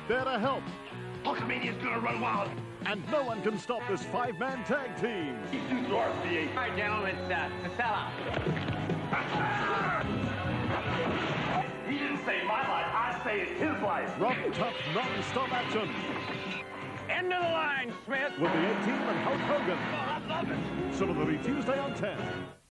there to help. Hulkamania's gonna run wild. And no one can stop this five-man tag team. He's too dwarf, V8. All right, gentlemen, it's a sellout. He didn't save my life. I saved his life. Rough, tough, non-stop action. End of the line, Smith. With the A-Team and Hulk Hogan. Oh, I love it. Celebrity Tuesday on 10.